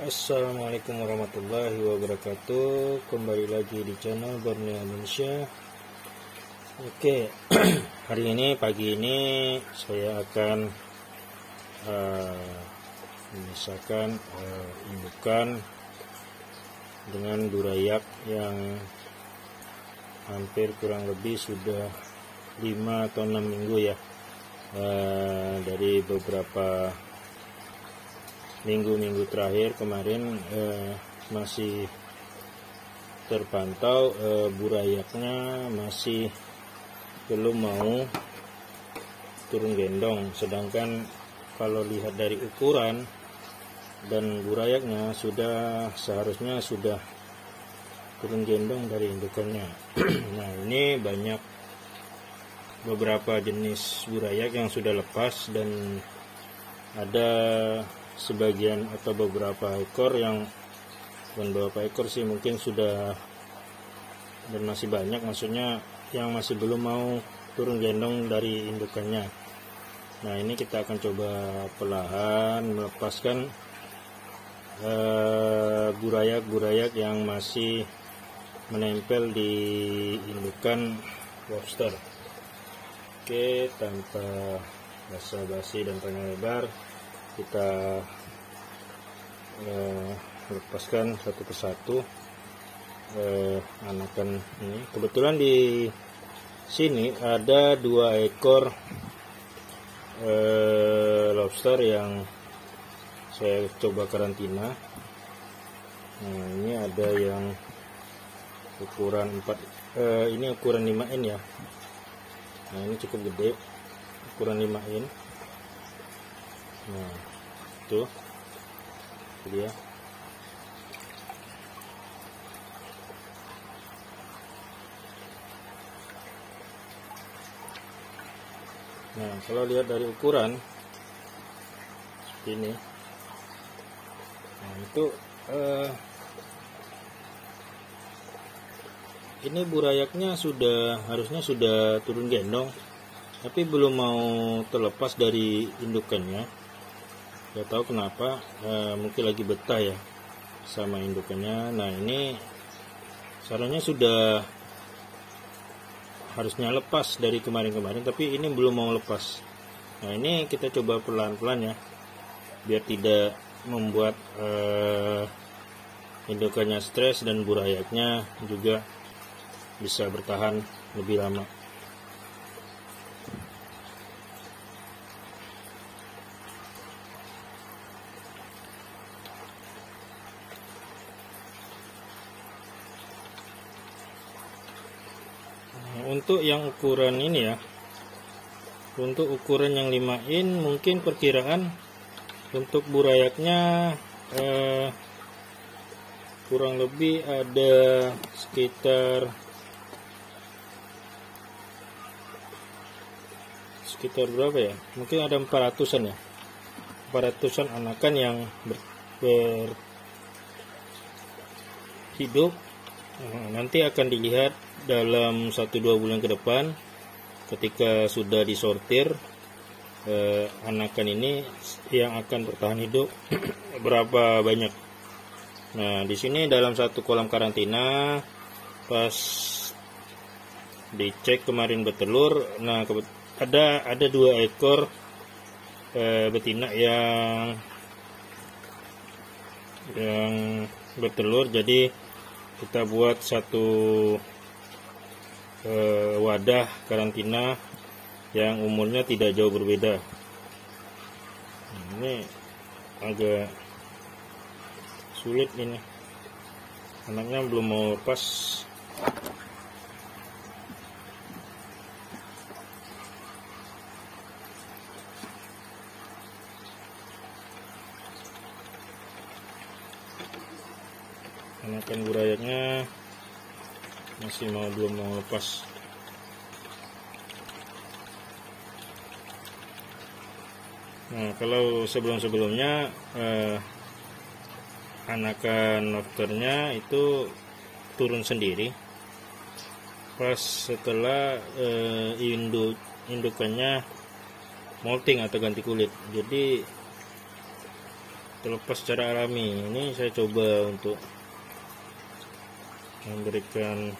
Assalamualaikum warahmatullahi wabarakatuh. Kembali lagi di channel Borneo Indonesia. Oke, hari ini pagi ini saya akan memisahkan indukan dengan burayak yang hampir kurang lebih sudah 5 atau 6 minggu ya, dari beberapa minggu-minggu terakhir kemarin masih terpantau burayaknya masih belum mau turun gendong, sedangkan kalau lihat dari ukuran dan burayaknya seharusnya sudah turun gendong dari indukannya. Nah, ini banyak beberapa jenis burayak yang sudah lepas dan ada sebagian atau beberapa ekor yang, bukan beberapa ekor sih, mungkin sudah, dan masih banyak, maksudnya yang masih belum mau turun gendong dari indukannya. Nah, ini kita akan coba perlahan melepaskan burayak-burayak yang masih menempel di indukan lobster. Oke, tanpa basa-basi dan panjang lebar, kita lepaskan satu persatu anakan ini. Kebetulan di sini ada 2 ekor lobster yang saya coba karantina. Nah, ini ada yang ukuran 4, ini ukuran 5 in ya. Nah, ini cukup gede, ukuran 5 in. Nah, itu dia. Nah, kalau lihat dari ukuran seperti ini, nah itu ini burayaknya harusnya sudah turun gendong, tapi belum mau terlepas dari indukannya. Gak tahu kenapa, mungkin lagi betah ya sama indukannya. Nah, ini seharusnya sudah harusnya lepas dari kemarin-kemarin, tapi ini belum mau lepas. Nah, ini kita coba pelan-pelan ya, biar tidak membuat indukannya stres dan burayaknya juga bisa bertahan lebih lama. Untuk yang ukuran ini ya, untuk ukuran yang 5 in mungkin perkiraan untuk burayaknya kurang lebih ada sekitar berapa ya, mungkin ada 400-an ya, 400-an anakan yang berhidup. Nanti akan dilihat dalam 1-2 bulan ke depan ketika sudah disortir anakan ini yang akan bertahan hidup berapa banyak. Nah, di sini dalam satu kolam karantina pas dicek kemarin bertelur. Nah, ada 2 ekor betina yang bertelur. Jadi kita buat satu wadah karantina yang umurnya tidak jauh berbeda. Ini agak sulit, ini anaknya belum mau lepas. Anakan burayaknya masih belum mau lepas. Nah, kalau sebelumnya anakan lobsternya itu turun sendiri pas setelah indukannya molting atau ganti kulit. Jadi terlepas secara alami. Ini saya coba untuk memberikan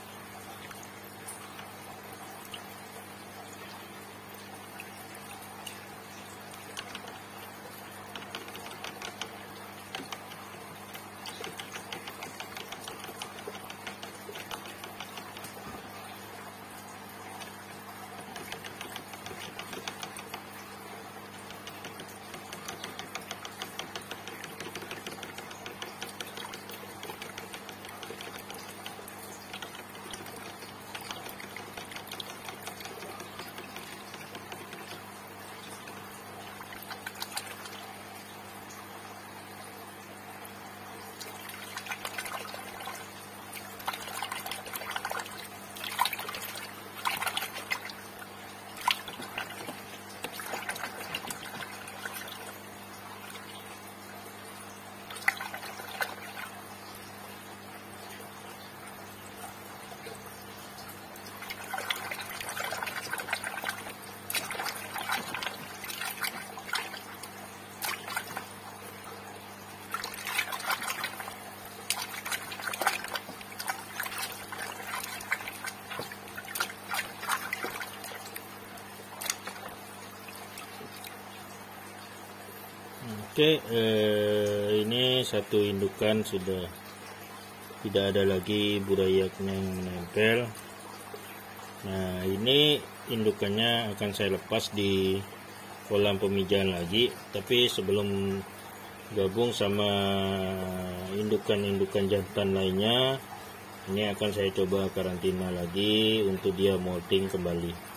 Oke, ini satu indukan sudah tidak ada lagi burayaknya yang menempel. Nah, ini indukannya akan saya lepas di kolam pemijahan lagi, tapi sebelum gabung sama indukan-indukan jantan lainnya, ini akan saya coba karantina lagi untuk dia molting kembali.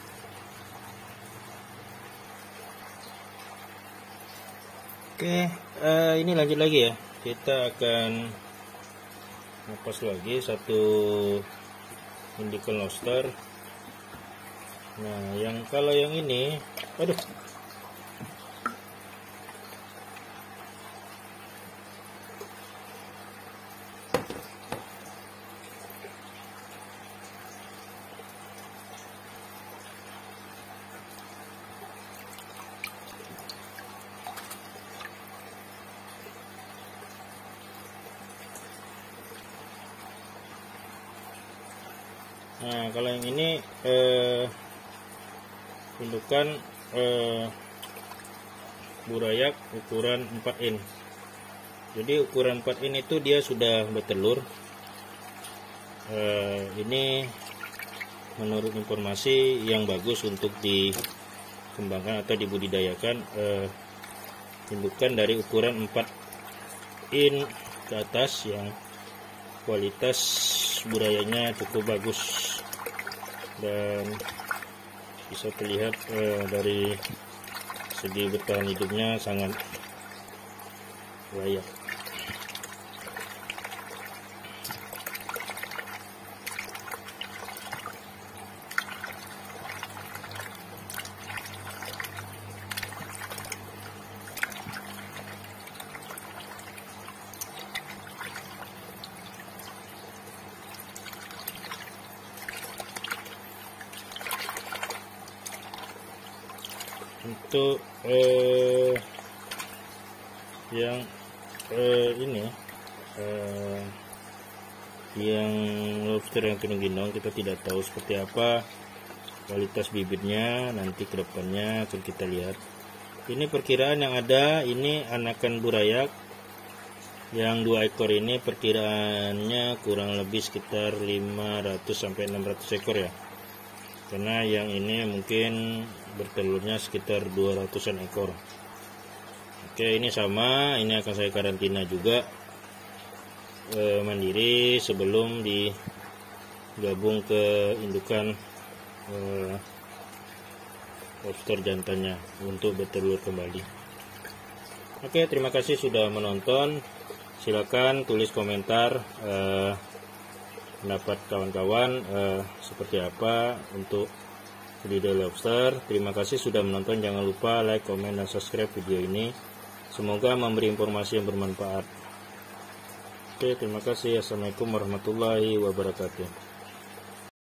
Oke, ini lanjut lagi ya. Kita akan lepas lagi satu Indical lobster. Nah, kalau yang ini, aduh. Nah, kalau yang ini indukan burayak ukuran 4 in. Jadi ukuran 4 in itu dia sudah bertelur. Ini menurut informasi yang bagus untuk dikembangkan atau dibudidayakan, indukan dari ukuran 4 in ke atas yang kualitas burayanya cukup bagus dan bisa terlihat dari segi bertahan hidupnya sangat layak. Untuk yang ini yang lobster yang turun gendong, kita tidak tahu seperti apa kualitas bibitnya, nanti kedepannya akan kita lihat. Ini perkiraan yang ada, ini anakan burayak yang 2 ekor ini perkiraannya kurang lebih sekitar 500 sampai 600 ekor ya, karena yang ini mungkin bertelurnya sekitar 200-an ekor. Oke, ini sama, ini akan saya karantina juga mandiri sebelum digabung ke indukan lobster jantannya untuk bertelur kembali. Oke, terima kasih sudah menonton. Silakan tulis komentar pendapat kawan-kawan seperti apa untuk budidaya lobster. Terima kasih sudah menonton. Jangan lupa like, komen, dan subscribe video ini. Semoga memberi informasi yang bermanfaat. Oke, terima kasih. Assalamualaikum warahmatullahi wabarakatuh.